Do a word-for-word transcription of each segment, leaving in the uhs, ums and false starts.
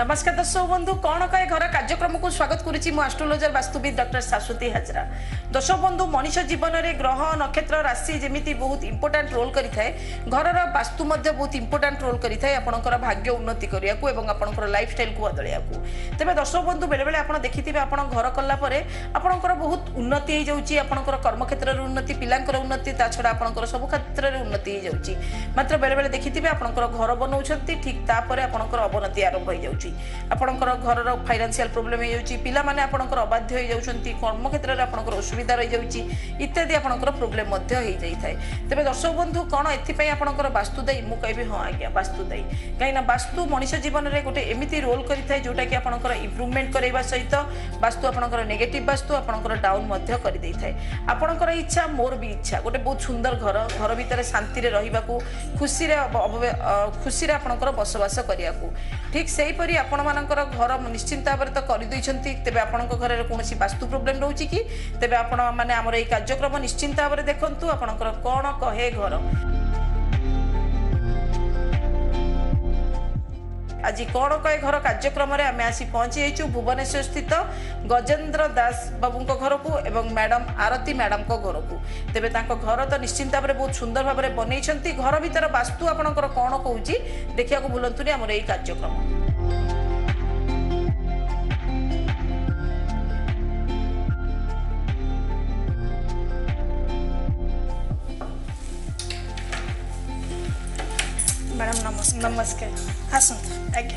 नमस्कार दर्शक बंधु कौन कहे घर कार्यक्रम को स्वागत करुच्ची एस्ट्रोलोजर वास्तुविद डॉक्टर शाश्वती हाजरा। दर्शक बंधु मनीष जीवन में ग्रह नक्षत्र राशि जमी बहुत इंपोर्टाट रोल करें घर वास्तु बहुत इंपोर्टाट रोल करें आपंकर भाग्य उन्नति करने आपंकर लाइफ स्टाइल को बदलिया तेज दर्शक बंधु बेले बेले आप देखिए आप घर कलापर आपंकर बहुत उन्नति हो जाऊँगी आपंकर कर्म क्षेत्र में उन्नति पिलांकर उन्नति ता छड़ा आपंकर सब क्षेत्र में उन्नति हो जाऊँगी मात्र बेले बेले देखिए आपंकर घर बनाऊँ ठीक तापर आपंकर अवनति आरंभ हो जाऊँगी आपंकर घर फाइनेंशियल प्रॉब्लम हो जाऊँगी पिला माने आपंकर अबाध्य हो जाऊँगी कर्म क्षेत्र में आपंकर असुविधा रही जाऊँगी इत्यादि आपंकर प्रोब्लेम मध्य हो जाए तेज दर्शक बंधु कौन एथपाई आपंकर वास्तुदायी मुझे कहबी हाँ आज्ञा वास्तुदायी कहीं वास्तु मनीष जीवन में गोटे एमती रोल करें जोटा कि आपंकर इम्प्रूवमेंट करवा सहित वास्तु आपंकर नेगेटिव वास्तु आपंकर डाउन मध्य कर दे थाए आपंकर इच्छा मोर भी इच्छा गोटे बहुत सुंदर घर घर भितर शांति रहा खुशी खुशी आपंकर बसवास करने को ठीक से हीपरी आपण मानकर घर निश्चिंत भाव तो करदे तेज आपण घर कौन वास्तु प्रोब्लेम रोचे कि तेज आपण मैंने आम ये कार्यक्रम निश्चिंत भाव देखूँ आपंकर कौन कहे घर आज कौन कहे घर कार्यक्रम आम आसी पहुंची जाइचु भुवनेश्वर स्थित गजेंद्र दास बाबू घर को एवं मैडम आरती मैडम को घर को तेरे घर तो निश्चिंत भाव बहुत सुंदर भाव में बनई घर भीतर वास्तु आपंकर कौन कहूँ देखा भूलतुनि आम यही कार्यक्रम। मैडम नमस्कार नमस्कार आसंत आज्ञा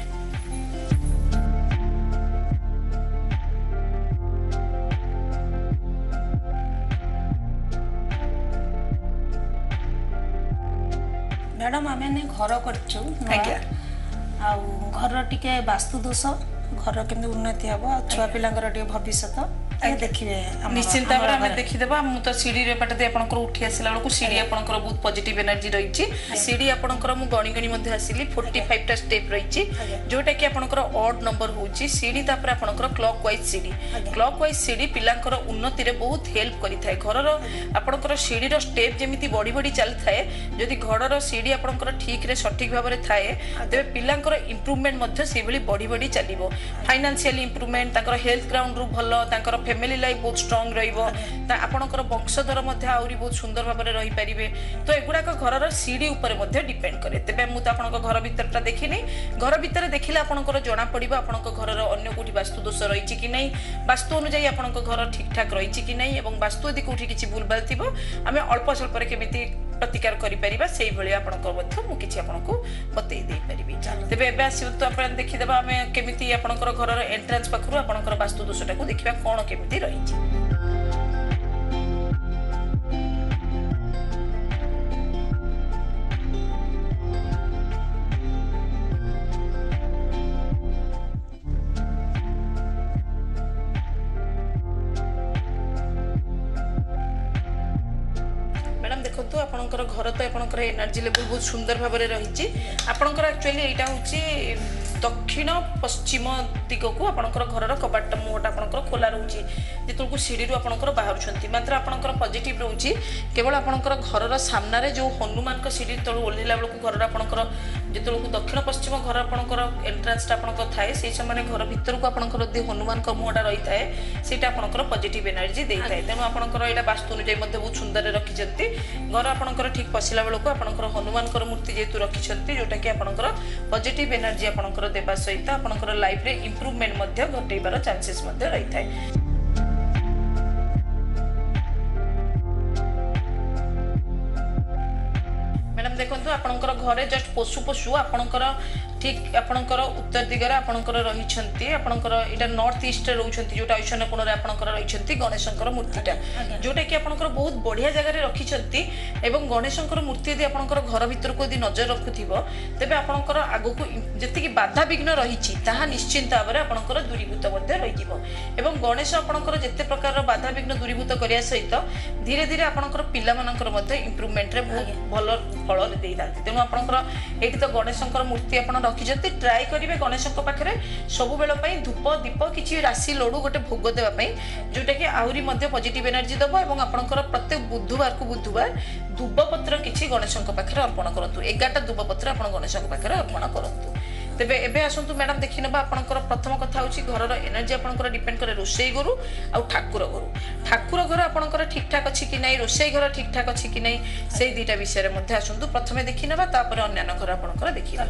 मैडम आम घर कर घर टी वास्तु दोष घर केमती उन्नति हम छुआ पिलांकर भविष्य देखिए निश्चिंत भाव में देखीदेवा मु तो सीढ़ी बाटे आपंकर उठी आसला बेलू सीढ़ी आपंकर बहुत पॉजिटिव एनर्जी रही सीढ़ी आपंकर मु गणी गणी आसिली फोर्टी फाइव टा स्टेप रही जोटा कि आपंकर ऑड नंबर होची सीढ़ी तापर आपंकर क्लॉक वाइज सीढ़ी क्लॉक वाइज सीढ़ी पिलांकर उन्नति रे बहुत हेल्प करिथाय घरर आपंकर सीढ़ी रो स्टेप जेमिति बड़ी बड़ी चली थाए जदि घरर सीढ़ी आपंकर ठीक रे सठिक भाव में थाए तेबे पिलांकर इंप्रूवमेंट मध्य से भली बड़ी बड़ी चलिबो फाइनेंशियल इंप्रूवमेंट ताकर हेल्थ ग्राउंड रु भलो ताकर फैमिली लाइफ बहुत स्ट्रांग रहीपर वंशधर आहरी बहुत सुंदर भाव में रही पारे तो एगुड़ाक घर सीढ़ी उपर डिपेंड करे तेज मुझे आप घर भीतर देखनी घर भीतर देखिले आपंकर जना पड़ो आप घर अगर कौटी वास्तु दोष रही कि नहीं वास्तु अनुजाई आप घर ठीक ठाक रही कि नहीं और वास्तु यदि कौटी किसी भूलभाल थी आम अल्प स्वल्प केमी प्रतिकार आपको बतई पारि तेज ए आस देखीदे आम केमी आपंकर घर एंट्रांस पाखु आपंकर वास्तु दोषटा को देखा कौन केमी रही। देखो आपंकर घर तो आपंकर एनर्जी लेवल बहुत सुंदर भाव में रही आपंकर एक्चुअली यहाँ हूँ दक्षिण पश्चिम दिग को आपंकर घर कबाट मुहटा आपंकर खोला रोचे जितने सीढ़ी आपंकर बाहर मात्र आपंकर पॉजिटिव रोचे केवल आपंकर घर सामने जो हनुमान का सीढ़ी तलू ओह्लैला बेलू घर आपंकर जो दक्षिण पश्चिम घर आपंकर एंट्रांस आपंकर थाए से समय घर भीतर को आपंकर हनुमान का मुहटा रही है सीटा आपंकर पॉजिटिव एनर्जी दे थाए तेणु आपंकर यहाँ वास्तु अनुजाई बहुत सुंदर रखिंट घर आपंकर ठीक पशिला बेलू आपंकर हनुमान मूर्ति जेहेतु रखिंट जोटा कि आपंकर पॉजिटिव एनर्जी आपंकर देवा सहित आपंकर लाइफ रे इंप्रूवमेंट घटेबार चांसेस रही थाए। मैडम देखो आपंकर घरे जस्ट पशु पशु आपंकर ठीक आपंकर उत्तर दिगरे आपंकर रही आपंकर यहाँ नॉर्थ ईस्ट रोचंती जोटा ईशान्य कोण आपंकर रही गणेशंकर मूर्तिटा जोटा कि आपंकर बहुत बढ़िया जगह रखिंट एवं गणेशंकर मूर्ति यदि आपंकर घर भीतर को यदि नजर रखुथिबो तेबे आपंकर आगु को जति बाधा विघ्न रही निश्चिंत भाव में आपंकर दूरीभूत रही एवं गणेश आपंकर जिते प्रकार बाधा विघ्न दूरीभूत करने सहित धीरे धीरे आपंकर पिला मानकर इंप्रूवमेंट रे बहुत भल फल दे था तेणु आपंकर ये तो गणेशंकर मूर्ति आप रखिंट ट्राए करेंगे गणेश पाखे सब बेल धूप दीप किसी राशि लड़ू गोटे भोग देवाई जोटा कि आहरी पॉजिटिव एनर्जी दब और आपंकर प्रत्येक बुधवार को बुधवार दुबपत्र किसी गणेश पाखे अर्पण करूँ एगारटा दुबपत्र आप गणेश पाखे अर्पण करूँ तेबे एबे आसंतु मैडम देखि नबा आपनकर प्रथम कथा होची घरर एनर्जी आपनकर डिपेंड करे रोसई घरु आ ठाकुर घरु ठाकुर घर आपनकर ठीक ठाक अछि कि नै रोसई घर ठीक ठाक अछि कि नै सेई दुईटा विषय रे मध्ये आसंतु प्रथमे देखि नबा तापर अन्य घर आपनकर देखिबा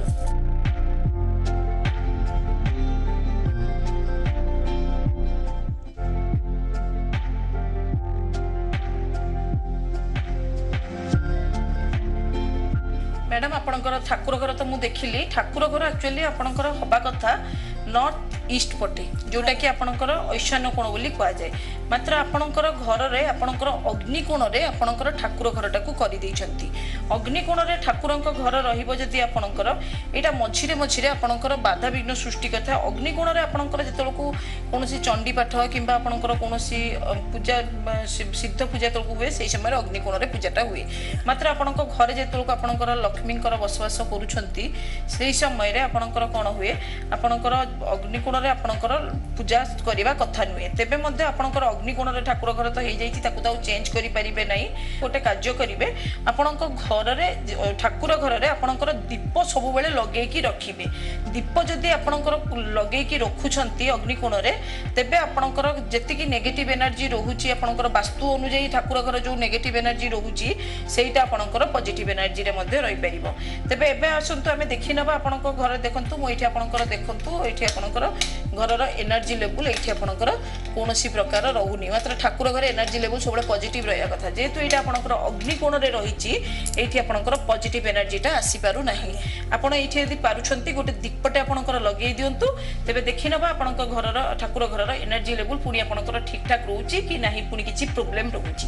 मैडम आपनकर ठाकुर घर तो मु देखिली ठाकुर घर एक्चुअली आपनकर हबा कथा नॉर्थ ईस्ट पटे जोटा कि आपनकर ईशान्य कोण बोली कहा जाए मात्र आपनकर घर रे आपनकर अग्निकोण रे आपनकर ठाकुर घरटा को करि दैछंती अग्निकोण रे ठाकुरंक घर रहिबो जदि आपनकर एटा मझिरे मझिरे आपनकर बाधा विघ्न सृष्टि करथा अग्निकोण रे आपनकर जेतलको कोनोसी चंडी पाठ किंबा आपनकर कोनोसी पूजा सिद्ध पूजा तलको हुए सेही समय अग्निकोण रे पूजाटा हुए मात्र आपनक घर जेतलको आपनकर लक्ष्मींकर बसवास करूछंती सेही समय रे आपनकर कोन हुए आपनकर अग्निकोण रे आपनकर पूजा करिवा कथा नुहे तेबे मध्ये आपनकर अग्निकोण रे ठाकुर घर तो हेइ जाईची ताकू ताऊ चेंज करि परिबे नै गोटे कार्य करिवे आपनक घर रे ठाकुर घर रे आपनकर दीप सब बेले लगेई की रखिबे दीप जदी आपनकर लगेई की रखुछंती अग्निकोण रे तेबे आपनकर जेति की नेगेटिव एनर्जी रहूची आपनकर वास्तु अनुଯାयी ठाकुर घर जो नेगेटिव एनर्जी रहूची सेटा आपनकर पॉजिटिव एनर्जी रे मध्ये रहि परिबो तेबे एबे आसंतु हमें देखि नबा आपनक घर देखंतु मो एठी आपनकर देखंतु एठी आपनकर घरर एनर्जी लेवल एठी आपनकर कोनोसी प्रकार रहउनी मात्र ठाकुर घर एनर्जी लेवल सबले पॉजिटिव रहया कथा जेतु एटा आपनकर अग्निकोण रे रहिची एठी आपनकर पॉजिटिव एनर्जीटा आसी पारु नाही आपण एठी यदि पारुछंती गोटे दीपटे आपनकर लगेई दियंतु तेबे देखि नबा आपनकर घरर ठाकुर घरर एनर्जी लेवल पुनी आपनकर ठीक ठाक रहउची कि नाही पुनी किछि प्रॉब्लम रहउची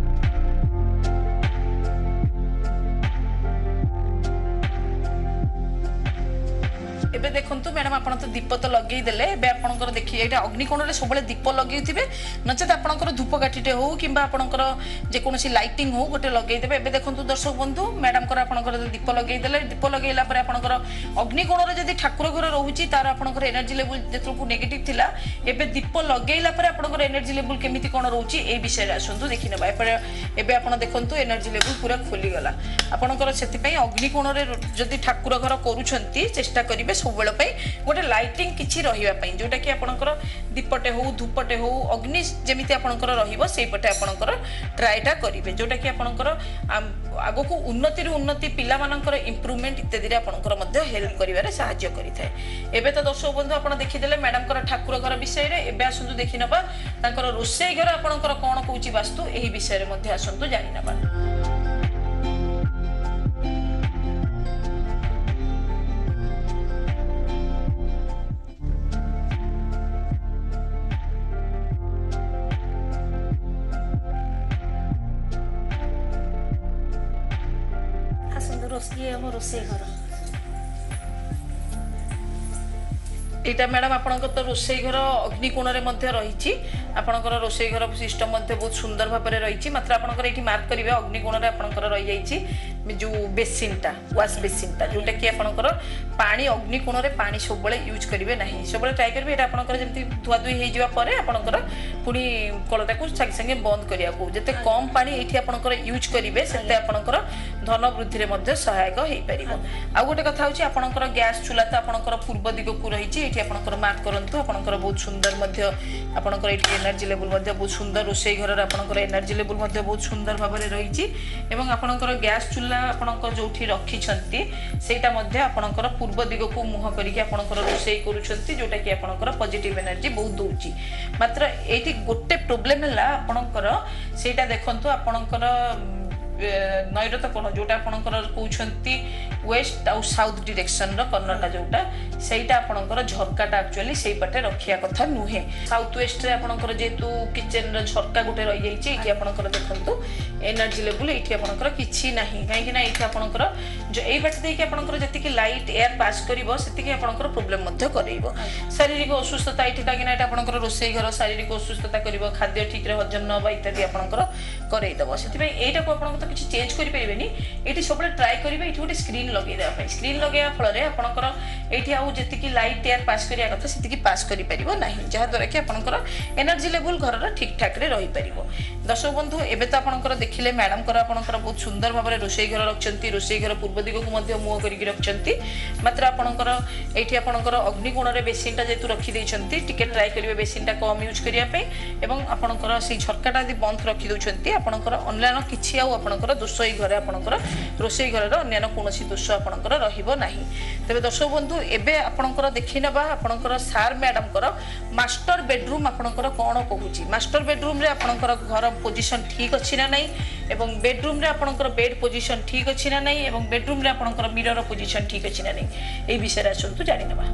एबे देखंतु मैडम आपण तो दीप तो लगेई देले एबे आपनकर देखि एटा अग्निकोण रे सबले दीप लगेइथिबे नचेत आपनकर धूपकाठीटे हो किंबा आपनकर जे कोनोसी लाइटिंग हो गोटे लगेई देबे एबे देखंतु दर्शक बंधु मैडम कर आपनकर दीप लगेई देले दीप लगेइला परे आपनकर अग्निकोण रे जदी ठाकुर घर रहउची तार आपनकर एनर्जी लेवल जेतको नेगेटिव थिला एबे दीप लगेइला परे आपनकर एनर्जी लेवल केमिति कोन रहउची ए विषय रे आसंतु देखि नेबा एपरे एबे आपण देखंतु एनर्जी लेवल पूरा खोली गला आपनकर सेति पई अग्निकोण रे जदी ठाकुर घर करूछंती चेष्टा करिवे सबवेल पई गोटे लाइटिंग किछि रहिबा पई जोटा कि आपनकर दीपटे हो धूपटे हो अग्नि जेमिति आपनकर रहिबो सेही पटे आपनकर ट्राईटा करिवे जोटा कि आपनकर आगो को उन्नति रु उन्नति पिला मानकर इंप्रूवमेंट इत्यादि रे आपनकर मध्ये हेल्प करिवारे सहाय्य करिथाय एबे त दर्शक बंधु आपण देखि देले मैडम कर ठाकुर घर विषय रे एबे आसंतु देखि नबा तांकर रोसई घर आपनकर कोन कहूची वास्तु एही विषय रे मध्ये आसंतु जानि नबा ये हम रोसे घर एटा मैडम आपनकर तो रोसई घर अग्निकोण रे मध्ये रहिची आपनकर रोसई घर सिस्टम मध्ये बहुत सुंदर भाबरे रहिची मात्र आपनकर एठी मार्क करिवे अग्निकोण रे आपनकर रहि जाईची जो बेसिनटा वाश बेसिनटा जोटा कि आपनकर पानी अग्निकोण रे पानी सब बेले यूज करिवे नाही सब बेले ट्राई करिवे एटा आपनकर जेमति धुआ धुई हे जिवा परे आपनकर पुनी कलटा को संगे संगे बंद करिया को जते कम पानी एठी आपनकर यूज करिवे सेते आपनकर धन वृद्धि रे मध्ये सहायक हेई परिबो आ गोटे कथा होची आपनकर गैस चूल्हा त आपनकर पूर्व दिग को रहिची एठी आपनकर मार्क करंतु आपनकर बहुत सुंदर मध्ये आपनकर एठी एनर्जी लेवल मध्ये बहुत सुंदर रोसई घर रे आपनकर एनर्जी लेवल मध्ये बहुत सुंदर भाबरे रहिची एवं आपनकर गैस चूल्हा आपनकर जोठी रखी छंती सेटा मध्ये आपनकर पूर्व दिग को मुह करी के आपनकर रोसई करू छंती जोटा कि आपनकर पॉजिटिव एनर्जी बहुत दोची मात्र एठी गोटे प्रॉब्लम हला आपनकर सेटा देखंतु आपनकर नैरत कोण जोटा आपनकर कहउछंती वेस्ट आउ साउथ डायरेक्शन रो कर्नरटा जोटा सेटा आपनकर झरकाटा एक्चुअली सेही पटे रखिया कथा नुहे साउथ वेस्ट रे आपनकर जेतु किचन रो झरका गोटे रहि जाईची एठी आपनकर देखंतु एनर्जी लेवल एठी आपनकर किछि नाही काहे कि ना एठी आपनकर जो एई बाटे देकी आपनकर जति कि लाइट एयर पास करिवो सेति कि आपनकर प्रॉब्लम मध्ये करइबो शारीरिक असुस्थता एठी काहे कि ना एटा आपनकर रोसई घर शारीरिक असुस्थता करिवो खाद्य ठीक रे हजम न बा इत्यादि आपनकर करइ दबो सेति पई एटा को आपनकर किछि चेंज करि परिबेनी एठी सबले ट्राई करिवे एठी गोटे स्क्रीन लगे स्क्रीन लगे फल आपंकर ये आउ जी लाइट एयर पास करिया कथा से पास कर जहाँद्वारा कि आपंकर एनर्जी लेवल घर ठीक ठाक रहीपर दर्शक बंधु एवं तो आपंकर देखिले मैडम आपंकर बहुत सुंदर भाव में रोषे घर रखिंट रोषे घर पूर्व दिग को मुह कर रखिंट मात्र आपंकर ये आपंकर अग्निकोण बेसीन जेहतु रखीदे टिके ट्राए करेंगे बेसीन कम यूज करने आपंकर से झरकाटा यदि बंद रखीदे आपंकर अन्य किसी आपंकर दोष ये घरे आपंकर रोषे घर अन्य कौन दोष आपंकर रहा तेज दर्शक बंधु एवं आपंकर देखी ना आपंकर सार मैडम मास्टर बेडरूम आपंकर कौन कहूँ मास्टर बेडरूम रे आपंकर घर पोजिशन ठीक अच्छी ना नहीं एवं बेडरूम रे आपंकर बेड पोजिशन ठीक अच्छी ना नहीं एवं बेडरूम रे आपंकर मिरर पोजिशन ठीक अच्छी ना नहीं ये विषय आसतु जानी नवा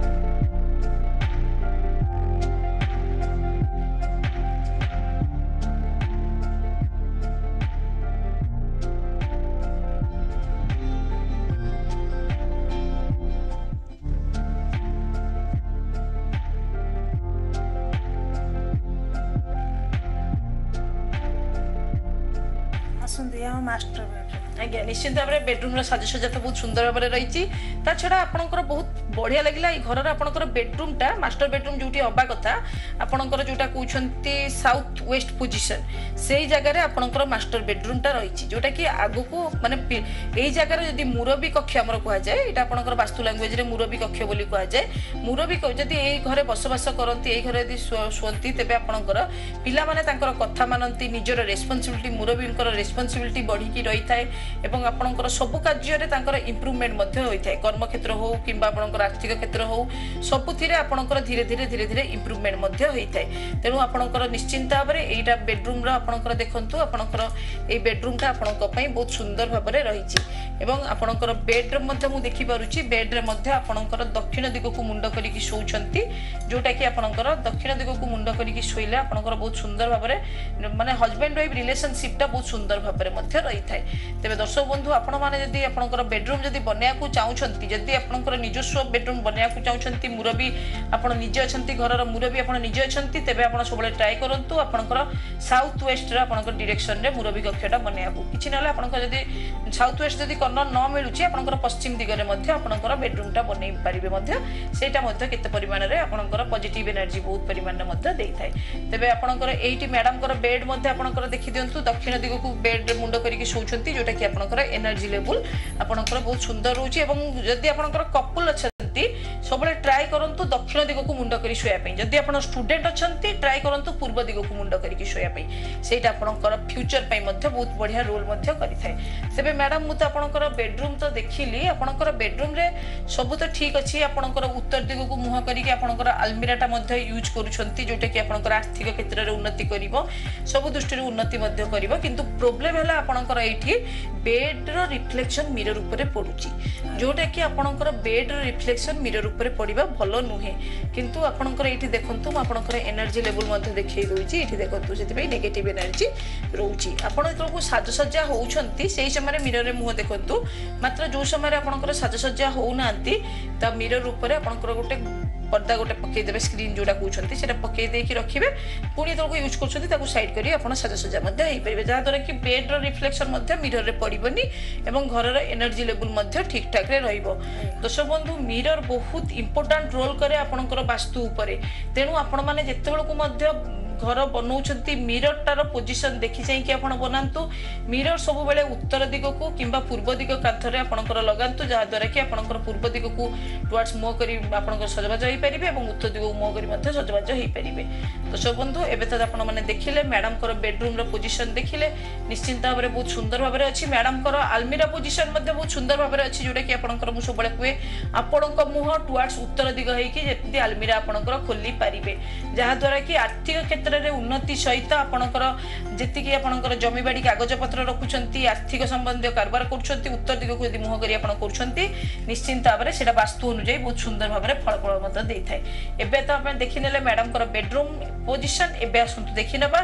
मास्टर बेडरूम आज्ञा निश्चित भाव में बेडरूम साजसज्जा तो बहुत सुंदर भाव में रही छड़ा आपंकर बहुत बढ़िया लगे ये घर आपंकर बेडरूम टा मास्टर बेडरूम जो हवा कथा आपंकर जोटा कहते साउथ वेस्ट पोजिशन से जगह आपंकर मास्टर बेडरूम टा रही जोटा कि आग को माने यही जगार जब मुरबी कक्ष आम कहुए यहाँ आपंकर वास्तु लांगुएज मुरबी कक्ष बोली कहुए मुरबी जब यही घरे बसवास करती यही घर यदि शुअती तेज आपंकर पिलाने कथा मानती निजर रेस्पॉन्सिबिलिटी मुरबी रेस्पॉन्सिबिलिटी बढ़ी रही है एवं आपंकर सबु कार्य इम्प्रूवमेंट होता है कर्म क्षेत्र हो कि आर्थिक क्षेत्र हो सबुति आपंकर धीरे धीरे धीरे धीरे इम्प्रूवमेंट होता है तेणु आपंकर निश्चिंत भाव में यहाँ बेडरूम आपंकर देखु आपंकर ये बेडरूम टा आपण बहुत सुंदर भाव में रही आपंकर बेड्रे मुझे देखिपुची बेड्रे आपंकर दक्षिण दिग को मुंड करके शोचती जोटा कि आपंकर दक्षिण दिग को मुंड करके शोले आपंकर बहुत सुंदर भाव में माने हजबैंड वाइफ रिलेशनशिप टा बहुत सुंदर भाव में रही है तेज दर्शक बंधु आपण मैंने जदि आपंकर बेडरूम जदि बनवाक चाहते जदि आपंकर निजस्व बेडरूम बनवाक चाहते मुरबी आप निजे अच्छा घर मुरबी आप निजे अच्छा तेज आप सब ट्राए करूँ आपंकर साउथ वेस्ट आपंकर डिरेक्शन रे मुरबी कक्षटा बनवाक कि ना आपंकर जदि साउथ वेस्ट जदि कर्नर न मिलूँ आपंकर पश्चिम दिगरे आपंकर बेडरूम टा बनई पारे सेटा केते परिमाण रे आपंकर पॉजिटिव एनर्जी बहुत परिमाण में देता है तेज आपंकर एटी मैडम बेड आपंकर देखी दिंतु दक्षिण दिग को बेड मुंड करके शोचती जोटा कि आपंकर एनर्जी लेवल आपंकर बहुत सुंदर रोचे जदि आपंकर कपुल अच्छा सब ट्राए करूँ दक्षिण दिग को मुंड कर शोयापी जदि आप स्टूडेंट अच्छा ट्राए करूँ पूर्व दिग को मुंड करके शोयापी सेटा आपंकर फ्यूचर बहुत बढ़िया रोल करें तेज मैडम मुझे आपंकर बेडरूम तो देखिली आपंकर बेडरूम रे सब तो ठीक अच्छे आपंकर उत्तर दिग को मुह करके आपंकर आलमीराटा यूज करुँच जोटा कि आपंकर आर्थिक क्षेत्र में उन्नति कर सब दृष्टि उन्नति कर किंतु प्रोब्लेम है आपंकर ये बेड्र रिफ्लेक्शन मिरर उपर पड़ुची जोटा कि आपंकर बेड्र रिफ्लेक्शन मिरर उपर पड़ा भल नुहे किंतु आपंकर ये देखूँ आपंकर एनर्जी लेवल देखिए दूसरी ये देखो से नेगेटिव एनर्जी रोचे आपड़ जो साजसज्जा होती से समय मिरर मुह देखु मात्र जो समय आपंकर साजसज्जा होना मिरर उपर आपंकर गोटे पर्दा गोटे पकईदे स्क्रीन जोड़ा कहते हैं पकईदे रखिए पुणी तक यूज कर सैड कर साजसज्जा पारे जहाँद्वारा कि बेड्र रिफ्लेक्शन मिरर में पड़ोनी और घर एनर्जी लेवल ठीक ठाक दर्शक बंधु मिरर बहुत इंपोर्टाट रोल करे आपंकर वास्तु उपरे तेणु आपण मैंने जिते बेलू घर बनाऊँ मिरर टार पोजिशन देखी चाहिए आप बनातु मिरर सब बेले उत्तर दिग को कि पूर्व दिग कांथरे आपंकर लगातु जहाँद्वारा कि आपंकर पूर्व दिग को टुआर्ड्स मुह कर सजबाज हो पारे और उत्तर दिग को मुह कर सजबाज हो पारे दर्शक बंधु एवं तो आपने देखिले मैडम बेडरूम पोजिशन देखिले निश्चिंत भाव में बहुत सुंदर भाव में अच्छी मैडम आलमीरा पोजिशन बहुत सुंदर भाव में अच्छी जोटा कि आपंकर मुझे सब कहे आपण मुह टुआर्ड्स उत्तर दिग होती आलमीरा आपंकर खोली पारे जहाँद्वारा कि आर्थिक क्षेत्र उन्नति सहित आपणकर जी आपणकर जमी बाड़ी कागज पत्र रखुंट आर्थिक संबंधी कारबार कर उत्तर दिग को यदि मुह कर निश्चिंत भाव में वास्तु अनुजाई बहुत सुंदर भाव में फलफल देता है एवं तो आप देखने मैडम बेडरूम पोजिशन एवं आसतु देखी ना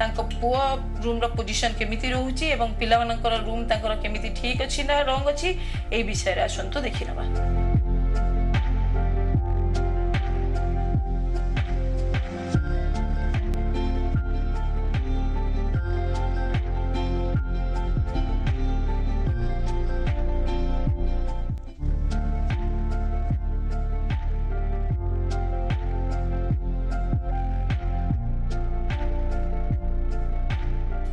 पुआ रूम पोजिशन केमिति रोचे और पिला रूम केमिति ठीक अच्छी ना रंग अच्छी यही विषय आसतु देखी ना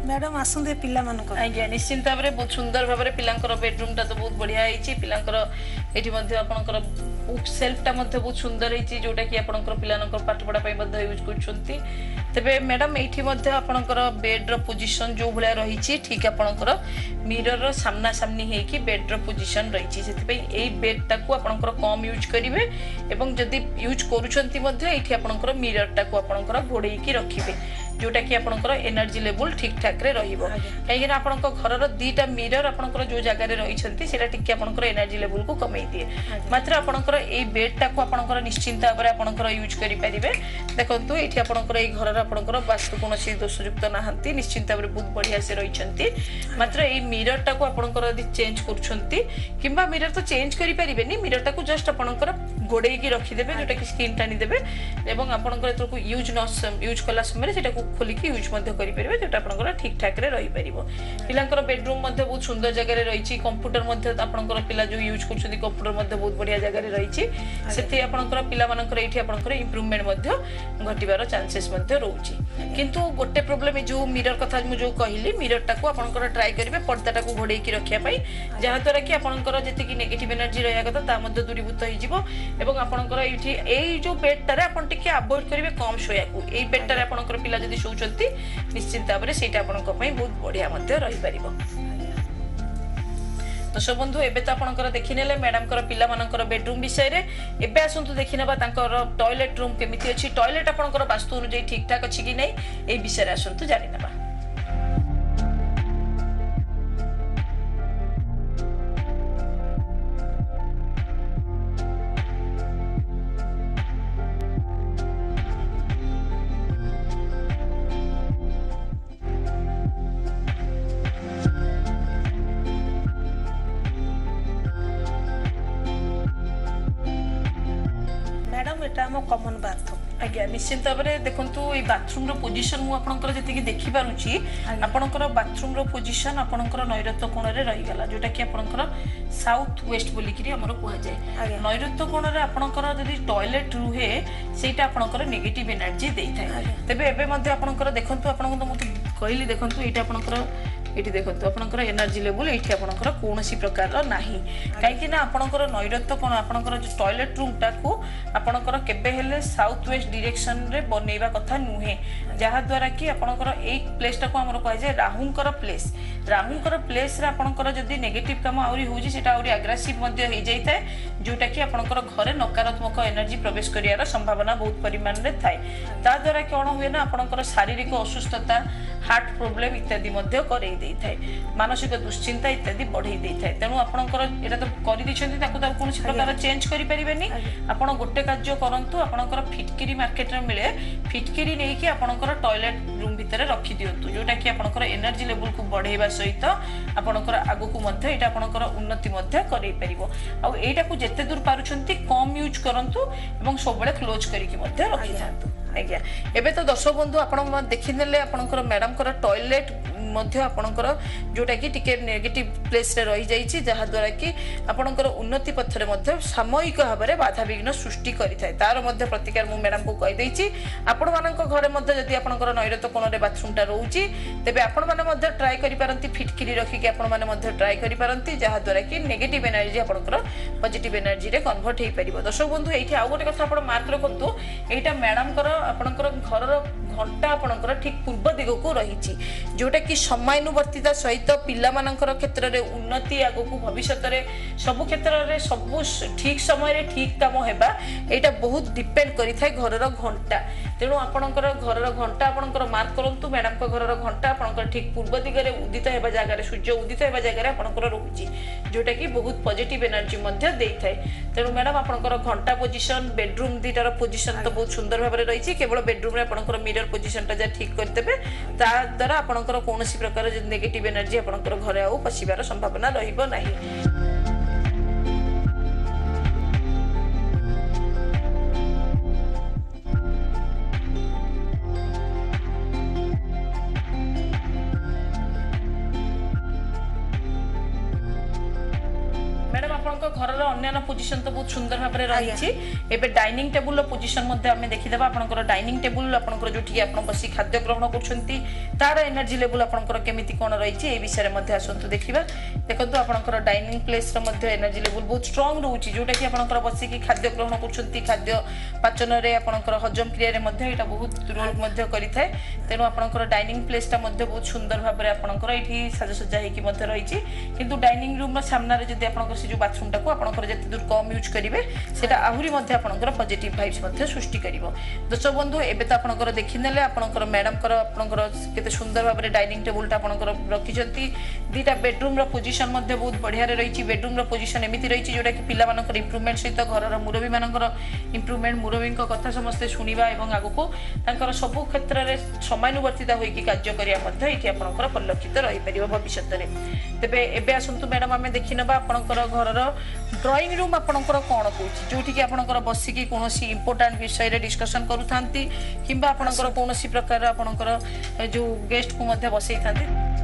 मैडम आसंदे पिला मानको आज्ञा निश्चिंत भाव में बहुत सुंदर भाव में पिलांकर बेडरूम टा तो बहुत बढ़िया है पिलांकर एठी मध्ये आपनकर बुक सेल्फ टा मध्ये बहुत सुंदर है जोटा कि आपनकर पिलांकर पाठ पढ़ा पई मध्ये यूज करछंती तबे मैडम एठी मध्ये आपनकर बेड रो पोजीशन जो भलिया रही ठीक आपनकर मिरर रो सामना सामनी है कि बेड रो पोजीशन रही सेति पई एई बेड टा को आपनकर कम यूज करिवे एवं जदी यूज करूछंती मध्ये एठी आपनकर मिरर टा को आपनकर घोड़ेई की रखिबे जोटा कि आपनकर एनर्जी लेवल ठीक ठाक रे रहिबो काहे ना आपनकर घर रो दीटा मिरर आपनकर जो जगह रे रही छंती सेटा टिके आपनकर एनर्जी लेवल को कमई दिए मात्र आपनकर ए बेड टा को आपनकर निश्चिंत भाबरे आपनकर यूज करि परिबे देखंतु एठी आपनकर ए घर रो आपनकर वास्तु कोनोसी दोषयुक्त नाहंती निश्चिंत भाबरे बहुत बढ़िया से रही छंती मात्र ए मिरर टा को आपनकर यदि चेंज करछंती किबा मिरर तो चेंज करि परिबे नि मिरर टा को जस्ट आपनकर गोडेई की रखि देबे जोटा कि स्किन टानी देबे एवं आपनकर एतो को यूज न यूज कला समय सेटा को खोलिकी यूज मध्य करि परिबे जोटा आपनकर ठीक ठाक रे रही परिबो पिलांकर बेडरूम मध्य बहुत सुंदर जगह रे रहिछि कंप्यूटर मध्य आपनकर पिला जो यूज करछथि कंप्यूटर मध्य बहुत बढ़िया जगह रे रहिछि सेति आपनकर पिला मानकर एठी आपनकर इंप्रूवमेंट मध्य घटिबार चांसेस मध्य रहउछि किंतु गोटे प्रॉब्लम जो मिरर कथा मु जो कहिली मिरर टा को आपनकर ट्राई करिवे पर्दा टा को घोड़ेई की रखिया पई जहा तोरा कि आपनकर जति कि नेगेटिव एनर्जी रहया कथा ता मध्य दूरीभूत होई जिवो एवं आपनकर एठी एई जो बेड टारे आपन टिके अवॉइड करिवे कम सोया को एई बेड टारे आपनकर पिला जदी सोउचंती निश्चित भाबरे सेटा आपनक पई बहुत बढ़िया मध्य रही परिबो दर्शक बंधु एबे तो आपनकर देखिनेले मैडम कर पिला मानकर बेडरूम विषय रे एबे आसंतु देखिनेबा तांकर टॉयलेट रूम केमिति अछि टॉयलेट आपनकर वास्तु अनुଯାयी ठीक ठाक अछि कि नै एई विषय रे आसंतु जानि नेबा कॉमन बाथरूम आज्ञा निश्चित भाव में देखंतु ए बाथरूम रो पोजीशन मु आपनकर जति कि देखि पारुची आपनकर बाथरूम रो पोजीशन आपनकर नैऋत्य कोण रे रही गला जोटा कि आपनकर साउथ वेस्ट बोली कि हमर कुहा जाय नैऋत्य कोण रे आपनकर जदी टॉयलेट रुहे सेटा आपनकर नेगेटिव एनर्जी देइथाय तबे एबे मध्ये आपनकर देखंतु आपनक तो मते कहली देखंतु एटा आपनकर एठी देखंतु आपनकर एनर्जी लेवल एठी आपनकर कोनोसी प्रकार रो नाही काहे कि ना आपनकर नैऋत्य कोण आपनकर जो टॉयलेट रूम टा को आपनकर केबे हेले साउथ वेस्ट डायरेक्शन रे बनेबा कथा नुहे जहा द्वारा कि आपनकर एक प्लेस टा को हमर कहै जे राहुंकर प्लेस राहुंकर प्लेस रे आपनकर जदी नेगेटिव काम आउरी होजी सेटा आउरी एग्रेसिव मध्ये हे जाइताय जोटा कि आपनकर घरे नकारात्मक एनर्जी प्रवेश करियार संभावना बहुत परिमाण रे थाय ता द्वारा कोन होय ना आपनकर शारीरिक असुस्थता हार्ट प्रॉब्लम इत्यादि मध्ये करै देई थाय मानसिक दुश्चिंता इत्यादि बढ़ई देई थाय तेनु आपनकर एटा तो करि दिछन्ती ताकू ता कोनोसी प्रकार चेंज करि परिबेनी आपण गोटे कार्य करंतु आपनकर फिटकिरी मार्केट रे मिले फिटकिरी नै कि आपनकर टॉयलेट रूम भितरे रखि दियंतु जोटा कि आपनकर एनर्जी लेवल को बढ़ेबा सहित आपनकर आगु को मध्ये एटा आपनकर उन्नति मध्ये करै परिबो आ एटा को जेते दूर पारुछन्ती कम यूज करंतु एवं सबले क्लोज करी कि मध्ये रखि जांतु आज्ञा एबे तो दर्शक बंधु आपण देखिनेले आपनकर मैडम कर टॉयलेट मध्य आपनकर जोटा कि टिके नेगेटिव प्लेस रे रही जाईची जहा द्वारा कि आपनकर उन्नति पथ रे मध्य सामयिक भाबरे बाधा विघ्न सृष्टि करि थाय तार मध्य प्रतिकार मु मैडम को कहि देईची आपण मानक घरे मध्य जदी आपनकर नैऋत्य कोण रे बाथरूम टा रहउची तबे आपण माने मध्य ट्राई करि पारंती फिटकिरी रखि कि आपण माने मध्य ट्राई करि पारंती जहा द्वारा कि नेगेटिव एनर्जी आपनकर पॉजिटिव एनर्जी रे कन्वर्ट हे परिबो दर्शक बंधु एठी आ गोटे कथा आपण मार्क रखंतु एटा मैडम कर आपनकर घर रो घंटा आपनकर ठीक पूर्व दिग को रही जोटा कि समयानुवर्तिता सहित पिला मानकर क्षेत्र रे उन्नति आगो को भविष्य रे सब क्षेत्र रे सब ठीक समय रे ठीक काम हेबा एटा बहुत डिपेंड करि थाय घर रो घंटा तेनु आपनकर घर रो घंटा आपनकर मार्क करंतु मैडम को घर रो घंटा आपनकर ठीक पूर्व दिग रे उदित हेबा जागा रे सूर्य उदित हेबा जागा रे आपनकर रहउची जोटा कि बहुत पॉजिटिव एनर्जी मध्ये देई थाय तेनु मैडम आपनकर घंटा पोजीशन बेडरूम दीटार पोजीशन तो बहुत सुंदर भाबरे रही केवल बेडरूम रे आपनकर मिरर पोजीशन टा जे ठीक कर देबे ता द्वारा आपनकर कोनोसी प्रकार जे नेगेटिव एनर्जी आपनकर घरे आउ पसिबार संभावना रहिबो नाही घरर अन्य पोजिशन तो बहुत सुंदर भाव में रही एबे डाइनिंग टेबुल पोजिशन आम देखीदेवा आपंकर डाइनिंग टेबुल आपंकर जो आप बस खाद्य ग्रहण कर तार एनर्जी लेवल आपंकर केमी कौन रही है विषय में आसतु देखा देखो आपंकर डाइनिंग प्लेस एनर्जी लेवल बहुत स्ट्रंग रोचे जोटा कि आपंकर बसिकी खाद्य ग्रहण कर खाद्य पाचन आपंकर हजम क्रिया यहाँ बहुत रोल करें तेणु आपंकर डाइनिंग प्लेसटा बहुत सुंदर भाव में आपंकर ये साजसज्जा होकर रही किंतु डाइनिंग रूम सामने जब आप से जो बाथरूम टाक आपंकर जिते दूर कम यूज करेंगे सेटा आहरी आपंकर पॉजिटिव वाइब्स सृष्टि कर दर्शक बंधु एबे तो आपंकर देखने आपंकर मैडम आपंकर केते सुंदर भाव में डाइनिंग टेबुलटा आपंकर रखिंट दीटा बेडरूम पोजिशन बहुत बढ़िया रही बेडरूम पोजिशन एमती रही जोटा कि पिला इम्प्रुवमेंट सहित घर मुरबी मान इम्प्रुवमेंट मुरबी कथा समस्ते शुणा और आगक सबू क्षेत्र में समानुवर्तिता होकर कार्य करने परिलक्षित रही पार भविष्य में तेज एवं आसतु मैडम आम देखी ना आपंकर घर ड्रॉइंग रूम आपंकर कौन कौन जोटि आपंकर बसिकी कौन इंपोर्टाट विषय डिस्कसन करूँ कि आपंकर कौन प्रकार आपंकर जो गेस्ट को बसई था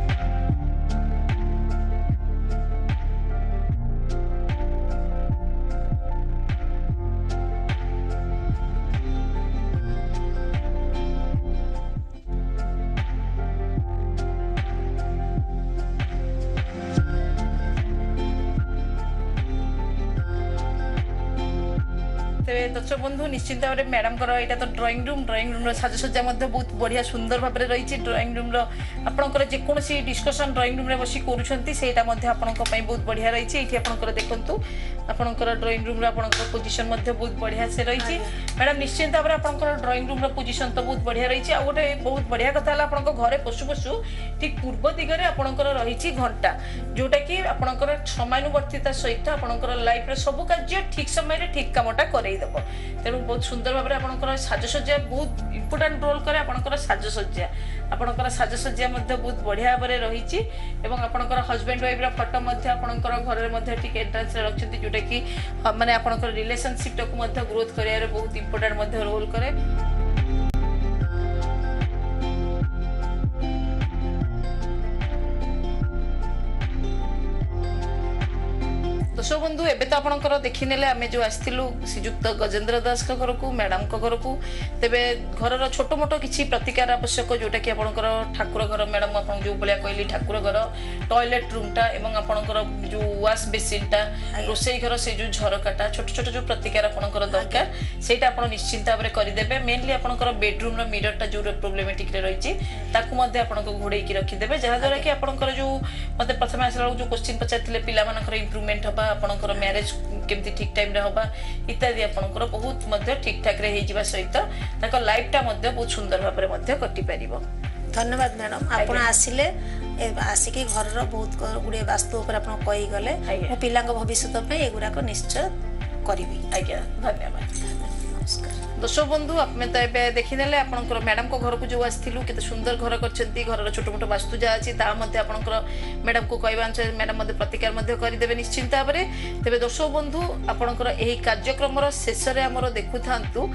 दर्शक बंधु निश्चिंत भाव में मैडम यहाँ तो ड्रॉइंग रूम ड्रॉइंग रूम साजसज्जा बहुत बढ़िया सुंदर भाव में रही ड्रॉइंग रूम आपंकर जेकोसी डिस्कसन ड्रॉइंग रूम बस करूँगा बहुत बढ़िया रही ये आपंकर देखूँ आपंकर ड्रॉइंग रूम आपंकर पोजिशन बहुत बढ़िया से रही मैडम निश्चिंत भाव में आपंकर ड्रॉइंग रूम पोजिशन तो बहुत बढ़िया रही आ गए बहुत बढ़िया कथा आप घरे पशु पशु ठीक पूर्व दिगरे आपंकर रही घंटा जोटा कि आपंकर समानुवर्तिता सहित आपंकर लाइफ सब कार्य ठीक समय ठीक कामटा करईदेव तेणु बहुत सुंदर भाव में आपंकर साजसज्जा बहुत इंपोर्टाट रोल करे आपंकर साजसज्जा आपंकर साजसज्जा बहुत बढ़िया भाव में रही आपंकर हजबैंड वाइफ फटो आपंकर घर ठीक एंट्रांस रखते जोटा कि माने आपंकर रिलेशनशिप टाक ग्रोथ कर बहुत इंपोर्टाट रोल करे दर्शक बंधु एबे तो आपंकर देखने आम जो आसलु श्रीजुक्त गजेन्द्र दास घर को मैडम घर को तेरे घर छोट मोट किसी प्रतिकार आवश्यक जोटा कि आपंकर ठाकुर घर मैडम आप जो भाया कहली ठाकुर घर टॉयलेट रूमटा एवं आपंकर जो वाश बेसिनटा रोसई घर से जो झरकाटा छोट छोट जो प्रतिकार आपंकर दरकार सेटा आप निश्चिंत भाव में करदे मेनली आपंकर बेडरूम मिररटा जो प्रोब्लेमेटिक रही आपको घोड़े रखिदे जहाद्वारा कि आपंकर जो मतलब प्रथम आसला जो क्वेश्चन पचार पिला इम्प्रुवमेंट हवा आपंकर मैरेज केमती ठीक टाइम रे हवा इत्यादि आपंकर बहुत ठीक ठाक रे हो सहित लाइफटा बहुत सुंदर भाव में कटि पार धन्यवाद मैडम आप आसिले आसिकी घर बहुत गुड़े वास्तु कही गले मो पिला भविष्य एगुड़ाक निश्चय करी आज्ञा धन्यवाद नमस्कार दर्शक बंधु आम तो ये देखने आपंकर मैडम को घर को जो आसलु के सुंदर घर कर घर छोट मोट वास्तु जहाँ अच्छी आपंकर मैडम को कहवा अनुसार मैडम प्रतिकार करदे निश्चिंत भाव में तेज दर्शक बंधु आपंकर यही कार्यक्रम शेष में आम देखु था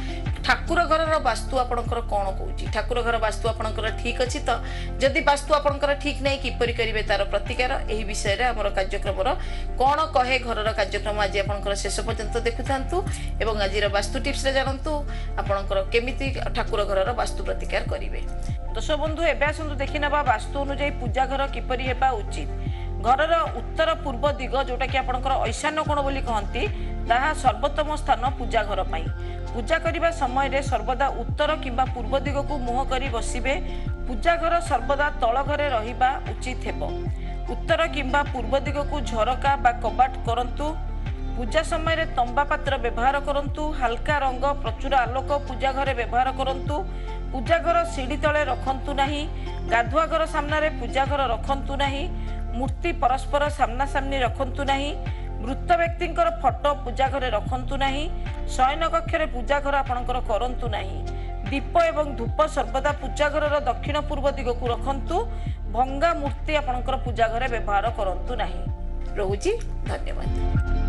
ठाकुर घर वास्तु आपंकर कौन कौन ठाकुर घर वास्तु आपंकर ठीक अच्छी तो जदि वास्तु आपंकर ठीक नहीं किपर करेंगे तार प्रतिकार यही विषय में आम कार्यक्रम कौन कहे घर कार्यक्रम आज आपंकर शेष पर्यंत देखु था और आज वास्तु टिप्स जानतु आपंकर केमिति ठाकुर घर वास्तु प्रतिकार करेंगे दर्शक बंधु एवं आसतु देखी ना वास्तु अनुଯାयी पूजा घर किपर हेबा उचित घर उत्तर पूर्व दिग जोटा कि आपंकर ईशान्य कोण बोली कहती ताहा सर्वोत्तम स्थान पूजा घर पाई पूजा करने समय सर्वदा उत्तर किंबा पूर्व दिग को मुह करी बसिबे पूजा घर सर्वदा तल घरे रहिबा उचित हेबो उत्तर किंबा पूर्व दिग को झरका बा कबाट करंतु पूजा समय तंबा पात्र व्यवहार करंतु हल्का रंग प्रचुर आलोक पूजा घरे व्यवहार करंतु पूजा घर सीढ़ी तले रखंतु नाही गाधुआ घर सामने पूजा घर रखंतु नाही मूर्ति परस्पर सामना सामनी रखंतु नाही मृत व्यक्ति फोटो पूजा घरे रखंतु नाही शयन कक्ष पूजा घर आपणकर करंतु नाही दीप एवं धूप सर्वदा पूजा घर दक्षिण पूर्व दिग को रखंतु भंगा मूर्ति आपणकर पूजा घरे व्यवहार करंतु नाही रहुची धन्यवाद।